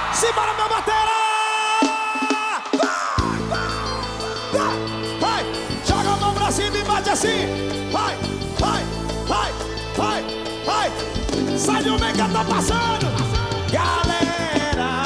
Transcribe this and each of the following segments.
Simbora, meu batera! Vai! Joga a mão pra cima e bate assim! Vai! Vai! Vai! Vai! Vai! Sai do meio que tá passando! Galera!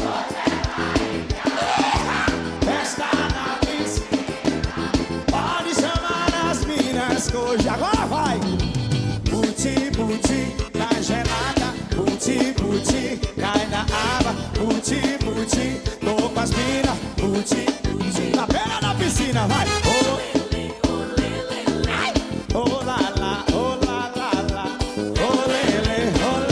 Festa na piscina, pode chamar as minas que hoje agora vai! Puti, puti, tá gelada, puti, puti, cai na água, puti, puti, tô com as minas, puti, puti, na beira da piscina, vai! Oh lá lá, oh lá lá lá, oh lele,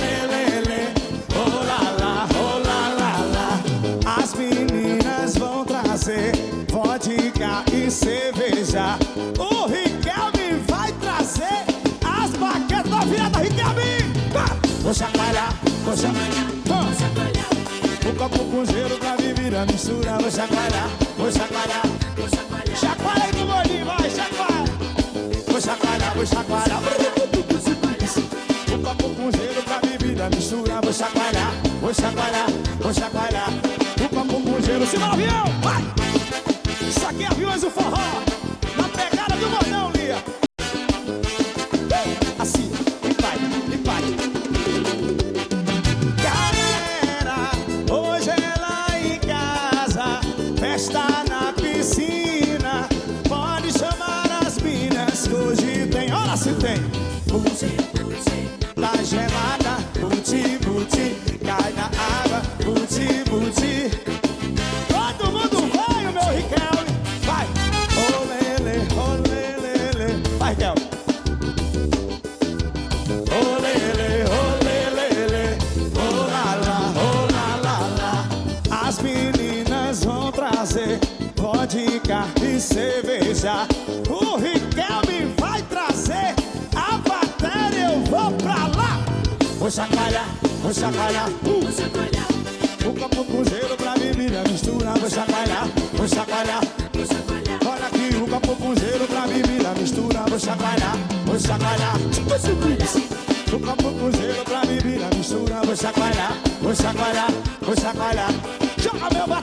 oh lá lá, oh lá lá lá. As meninas vão trazer vodka e cerveja. O Riquelme vai trazer as baquetas da virada, Riquelme! Vou chacoalhar, vou chacoalhar, vou chacoalhar. O copo com gelo pra beber a mistura. Vou chacoalhar, vou chacoalhar, vou chacoalhar. Chacoalha aí do gordinho, vai, chacoalha. Vou chacoalhar, vou chacoalhar. O copo com gelo pra beber a mistura. Vou chacoalhar, vou chacoalhar, vou chacoalhar. O copo com gelo, cima do avião, vai! Isso aqui é Aviões do Forró, na pegada do gordão, Lia. Assim, e vai, e vai. Galera, hoje é lá em casa, festa na piscina. Pode chamar as minas que hoje tem. Olha se tem. Puti, puti, tá gelada. Puti, puti, cai na água. Puti, puti. Todo mundo vai, o meu Riquelme. Vai. Olele, olele. Vai, Riquelme. Olele, olele, oh lá lá. As meninas vão trazer vodka e cerveja. O Riquelme vai trazer a bateria, eu vou pra lá. Vou chacoalhar, vou chacoalhar, vou chacoalhar. O copo com gelo pra beber a mistura. Vou chacoalhar, vou chacoalhar, vou chacoalhar. Olha aqui o copo com gelo pra beber a mistura. Vou chacoalhar, vou chacoalhar. O copo com gelo pra beber a mistura. Vou chacoalhar, vou chacoalhar, vou chacoalhar. Joga meu